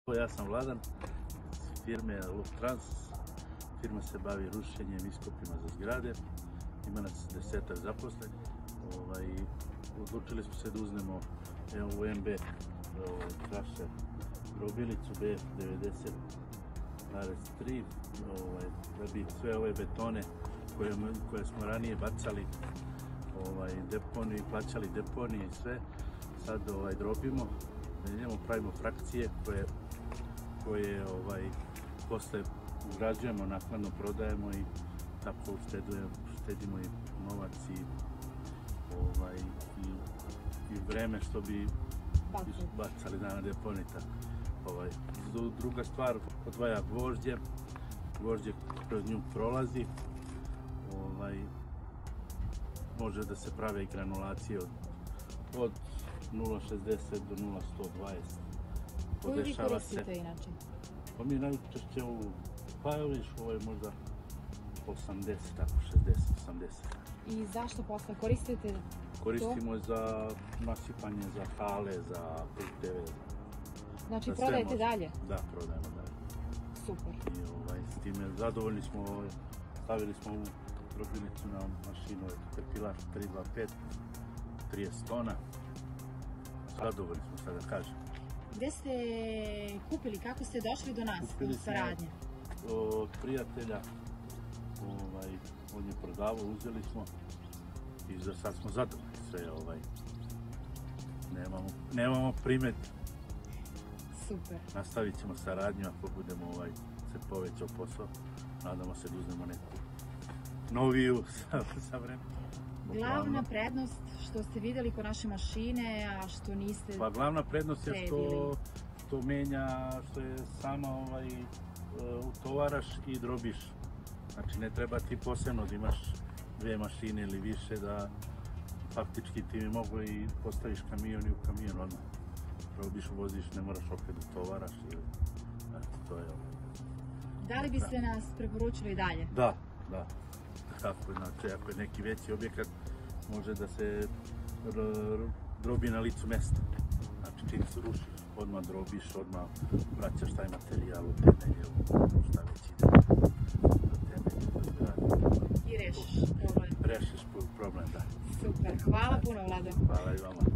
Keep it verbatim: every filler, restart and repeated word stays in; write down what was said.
Ja sam Vladan iz firme Luk Trans. Firma se bavi rušenjem, iskopima za zgrade. Ima nas desetak zaposlenih. Ovaj, odlučili smo se da uzmemo u M B traše grobilicu B F devedeset zarez tri, ovaj, da bi sve ove betone koje, koje smo ranije bacali ovaj, deponiju, plaćali deponije i sve, sad ovaj, drobimo, menjamo, pravimo frakcije koje, koje ovaj, posle ugrađujemo, naknadno prodajemo i tako uštedimo i novac i, ovaj, i, i vreme što bi bacali na deponiju. Ovaj. Druga stvar, odvaja gvožđe, gvožđe kroz nju prolazi, ovaj, može da se prave i granulacije od, od nula šezdeset do nula sto dvadeset. Koju vi koristite inače? Pa mi najčešće u Pajoviš, ovo je možda osamdeset, tako šezdeset osamdeset. I zašto posle koristite to? Koristimo za nasipanje, za hale, za puteve. Znači prodajete dalje? Da, prodajemo dalje. Super. I ovaj, s time zadovoljni smo, stavili smo ovu grobilicu na mašinu Caterpillar tri dva pet, trideset tona. Zadovoljni smo, sad da kažem. Gde ste kupili, kako ste došli do nas, do saradnje? Od prijatelja, ovaj, on je prodavao, uzeli smo i za sad smo zadovoljni sve, ovaj, nemamo, nemamo primet. Super. Nastavit ćemo saradnju ako budemo ovaj, se povećao posao, nadamo se da uzmemo neku noviju sa, sa vremenom. Glavna prednost što ste vidjeli kod naše mašine, a što niste... Pa glavna prednost je što, što menja, što je sama ovaj, utovaraš i drobiš. Znači ne treba ti posebno da imaš dve mašine ili više, da faktički ti mogu i postaviš kamion i u kamion odmah. Drobiš, voziš, ne moraš opet utovaraš ili... Znači, to je ovaj. Da li biste da. nas preporučili dalje? Da, da. Tako, znači, ako je neki veći objekat, može da se drobi na licu mesta. Znači, čim se rušiš, odmah drobiš, odmah vraćaš taj materijal u temelje, šta već ide do temelje. I rešiš problem. Rešiš problem, da. Super, hvala puno, Vlado. Hvala i vama.